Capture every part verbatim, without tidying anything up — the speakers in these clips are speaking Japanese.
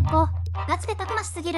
こ、ガチでたくましすぎる。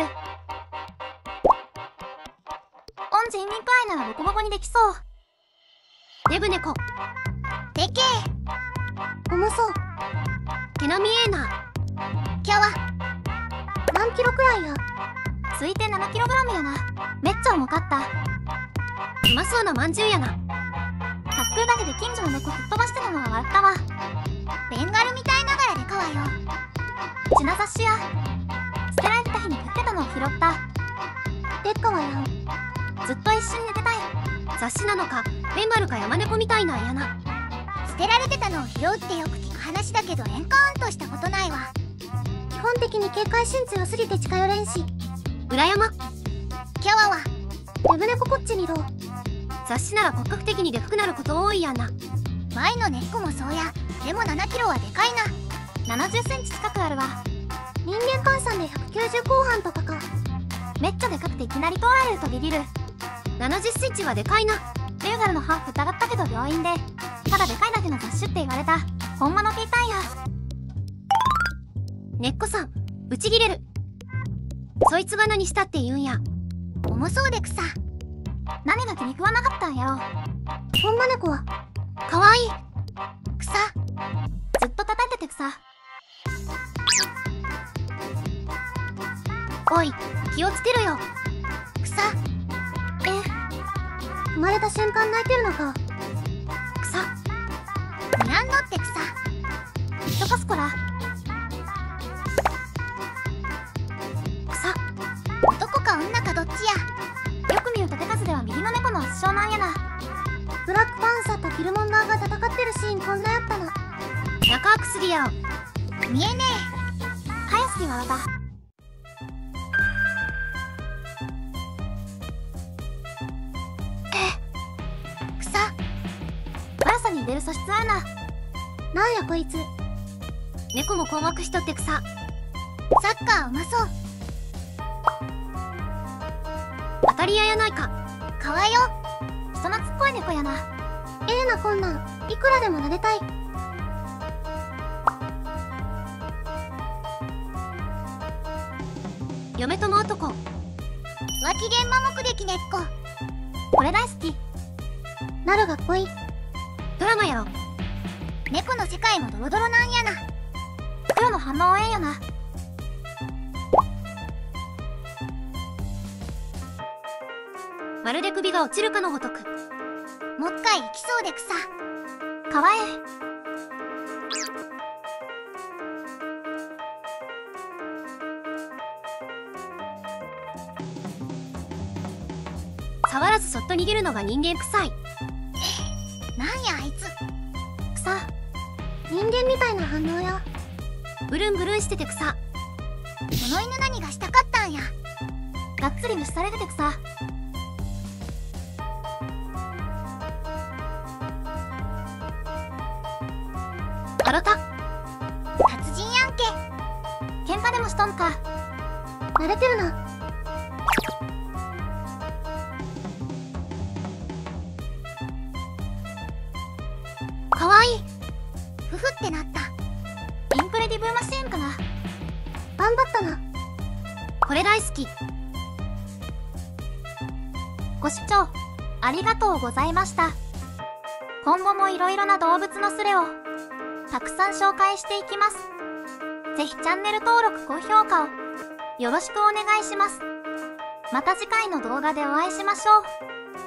恩人民くらいならボコボコにできそう。デブ猫。 でけえ。重そう。 毛並みええな。 キャワ。何キロくらいや。 推定 ななキログラム やな。めっちゃ重かった。うまそうなまんじゅうやな。タックルだけで近所の猫吹っ飛ばしてたのは笑ったわ。 ベンガルみたいながらでかわよ。 品雑誌や。捨てられてた日に食ってたのを拾った。 でっかわやん。 ずっと一緒に寝てたい。雑誌なのかベンガルか山猫みたいなんやな。 捨てられてたのを拾うってよく聞く話だけどエンカウントしたことないわ。基本的に警戒心強すぎて近寄れんし。 裏山。 キャワはデブ猫こっちにどう。雑誌なら骨格的にでかくなること多いやんな。 前の根っこもそうや。でもななキロはでかいな。 ななじゅっセンチ近くあるわ。 人間換算でひゃくきゅうじゅう後半とかか。 めっちゃでかくていきなり通られるとビビる。ななじゅっセンチはでかいな。レューガルのハーフ疑ったけど病院でただでかいだけの雑種って言われた。ほんまの聞いたんや。根っこさんブチギレる。そいつが何したって言うんや。 重そうで草。 何が気に食わなかったんやろ。 ほんま猫はかわいい。 草。 ずっと叩いてて草。おい気をつけろよ。 草。 え生まれた瞬間泣いてるのか。 草。 にゃんのって草。 ひとかすこら。草。 男か女かどっちや。 よく見ると手数では右の猫の圧勝なんやな。 ブラックパンサーとキルモンガーが戦ってるシーンこんなやったの。 中は薬やろ。 見えねえ。早すぎ笑った。 草。 悪さに出る素質あるな。 なんやこいつ。 猫も困惑しとって草。 サッカーうまそう。 当たり屋やないか。 かわよ。 人懐っこい猫やな。 ええなこんなんいくらでも撫でたい。 嫁とも男。 脇玄馬目的根っこ。 これ大好き。 なるがっこいい。 ドラマやろ。 猫の世界もドロドロなんやな。 黒の反応ええよな。まるで首が落ちるかのごとく。 もっかい行きそうで草。 かわええ。触らずそっと逃げるのが人間臭い。 なんやあいつ。 草。 人間みたいな反応や。 ブルンブルンしてて草。 この犬何がしたかったんや。 がっつり無視されてて草。あろた。 達人やんけ。 喧嘩でもしとんか。 慣れてるな。 かわいい。 ふふってなった。 インクレディブルマシーンかな。 頑張ったな。 これ大好き。ご視聴ありがとうございました。今後もいろいろな動物のスレをたくさん紹介していきます。ぜひチャンネル登録高評価をよろしくお願いします。また次回の動画でお会いしましょう。